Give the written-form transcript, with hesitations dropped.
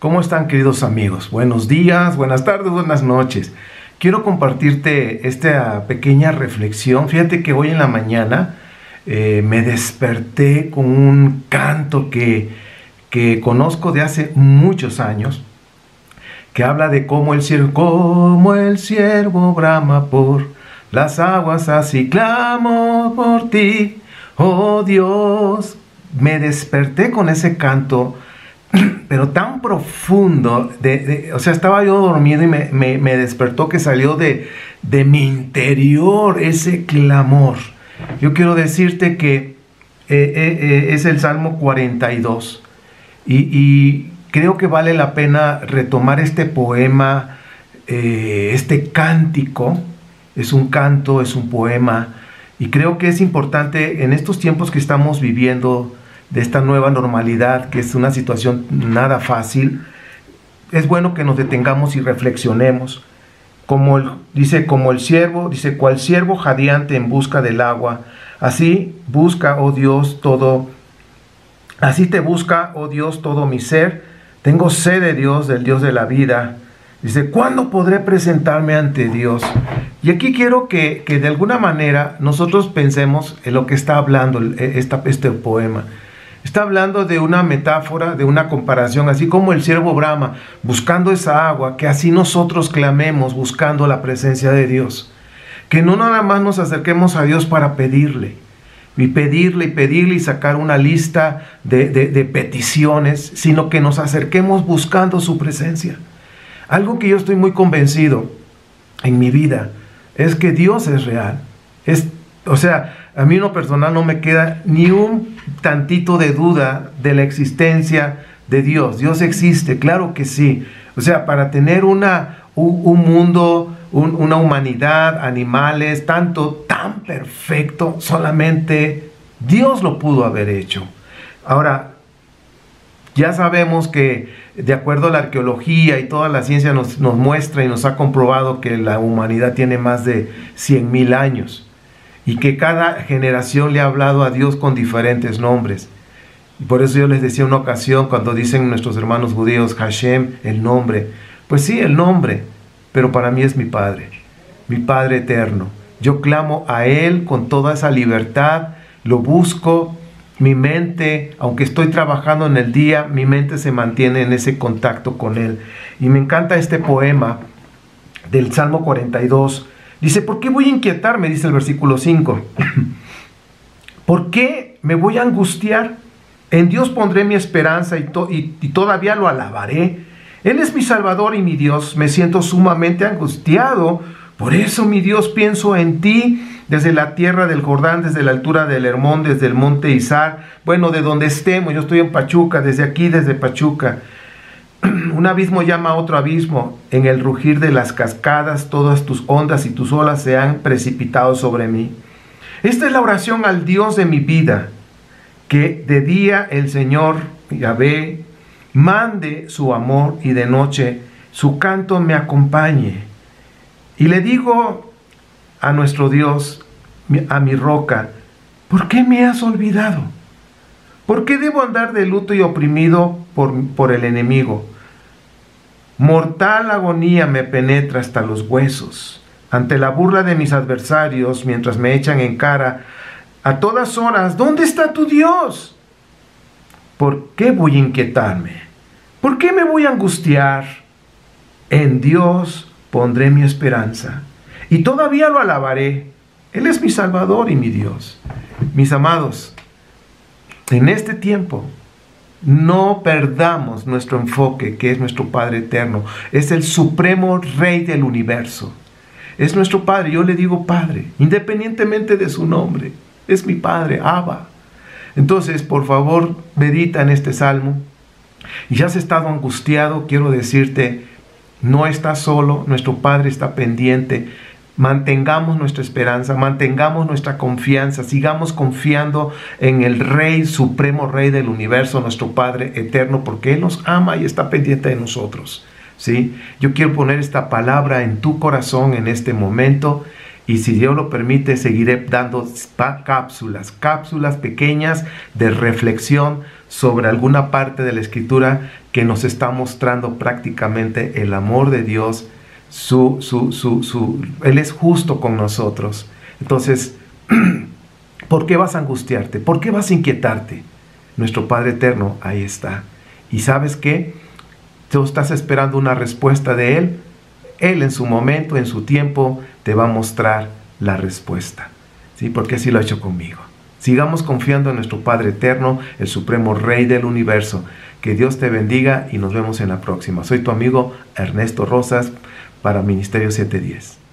¿Cómo están, queridos amigos? Buenos días, buenas tardes, buenas noches. Quiero compartirte esta pequeña reflexión. Fíjate que hoy en la mañana me desperté con un canto que conozco de hace muchos años, que habla de cómo el ciervo brama por las aguas, así clamo por ti, oh Dios. Me desperté con ese canto, pero tan profundo, o sea, estaba yo dormido y me despertó, que salió de mi interior ese clamor. Yo quiero decirte que es el Salmo 42 y creo que vale la pena retomar este poema, este cántico. Es un canto, es un poema, y creo que es importante en estos tiempos que estamos viviendo, de esta nueva normalidad, que es una situación nada fácil. Es bueno que nos detengamos y reflexionemos. Dice, cual siervo jadeante en busca del agua, así busca, oh Dios, así te busca, oh Dios, todo mi ser. Tengo sed de Dios, del Dios de la vida. Dice, ¿cuándo podré presentarme ante Dios? Y aquí quiero que de alguna manera nosotros pensemos en lo que está hablando este poema. Está hablando de una metáfora, de una comparación, así como el siervo brama buscando esa agua, que así nosotros clamemos buscando la presencia de Dios. Que no nada más nos acerquemos a Dios para pedirle y sacar una lista de peticiones, sino que nos acerquemos buscando su presencia. Algo que yo estoy muy convencido en mi vida es que Dios es real. O sea, a mí en lo personal no me queda ni un tantito de duda de la existencia de Dios. Dios existe, claro que sí. O sea, para tener un mundo, una humanidad, animales, tan perfecto, solamente Dios lo pudo haber hecho. Ahora, ya sabemos que de acuerdo a la arqueología y toda la ciencia nos muestra y nos ha comprobado que la humanidad tiene más de 100,000 años. Y que cada generación le ha hablado a Dios con diferentes nombres. Y por eso yo les decía una ocasión, cuando dicen nuestros hermanos judíos, Hashem, el nombre. Pues sí, el nombre, pero para mí es mi Padre eterno. Yo clamo a Él con toda esa libertad, lo busco, mi mente, aunque estoy trabajando en el día, mi mente se mantiene en ese contacto con Él. Y me encanta este poema del Salmo 42. Dice, ¿por qué voy a inquietarme? Dice el versículo 5. ¿Por qué me voy a angustiar? En Dios pondré mi esperanza y todavía lo alabaré. Él es mi Salvador y mi Dios. Me siento sumamente angustiado. Por eso, mi Dios, pienso en ti desde la tierra del Jordán, desde la altura del Hermón, desde el monte Izar. Bueno, de donde estemos, yo estoy en Pachuca, desde Pachuca. Un abismo llama a otro abismo, en el rugir de las cascadas, todas tus ondas y tus olas se han precipitado sobre mí. Esta es la oración al Dios de mi vida, que de día el Señor, Yahvé, mande su amor y de noche su canto me acompañe. Y le digo a nuestro Dios, a mi roca, ¿por qué me has olvidado? ¿Por qué debo andar de luto y oprimido por el enemigo? Mortal agonía me penetra hasta los huesos. Ante la burla de mis adversarios, mientras me echan en cara a todas horas, ¿dónde está tu Dios? ¿Por qué voy a inquietarme? ¿Por qué me voy a angustiar? En Dios pondré mi esperanza y todavía lo alabaré. Él es mi Salvador y mi Dios. Mis amados, en este tiempo, no perdamos nuestro enfoque, que es nuestro Padre eterno. Es el supremo Rey del universo. Es nuestro Padre. Yo le digo Padre, independientemente de su nombre. Es mi Padre, Abba. Entonces, por favor, medita en este salmo. Y si has estado angustiado, quiero decirte, no estás solo. Nuestro Padre está pendiente. Mantengamos nuestra esperanza, mantengamos nuestra confianza, sigamos confiando en el Rey, supremo Rey del universo, nuestro Padre eterno, porque Él nos ama y está pendiente de nosotros, ¿sí? Yo quiero poner esta palabra en tu corazón en este momento Y si Dios lo permite, seguiré dando cápsulas pequeñas de reflexión sobre alguna parte de la Escritura que nos está mostrando prácticamente el amor de Dios. Él es justo con nosotros. Entonces, ¿por qué vas a angustiarte? ¿Por qué vas a inquietarte? Nuestro Padre Eterno ahí está. ¿Y sabes qué? Tú estás esperando una respuesta de Él. Él en su momento, en su tiempo, te va a mostrar la respuesta. ¿Sí? Porque así lo ha hecho conmigo. Sigamos confiando en nuestro Padre Eterno, el Supremo Rey del Universo. Que Dios te bendiga y nos vemos en la próxima. Soy tu amigo Ernesto Rosas para Ministerio 710.